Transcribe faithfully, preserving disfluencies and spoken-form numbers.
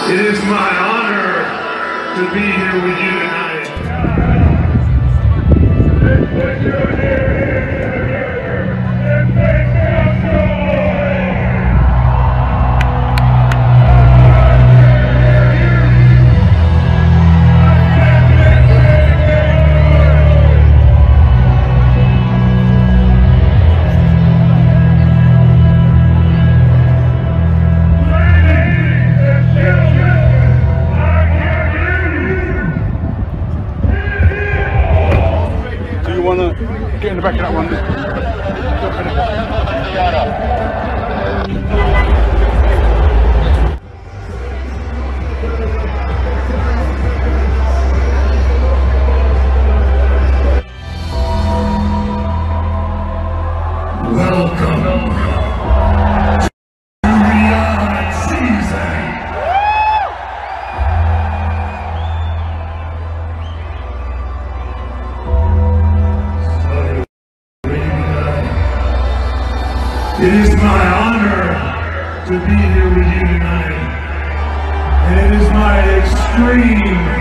It is my honor to be here with you tonight. Let's put your hands together and make some noise. Get in the back of that one. Welcome to Beyond Season. It is my honor to be here with you tonight, and it is my extreme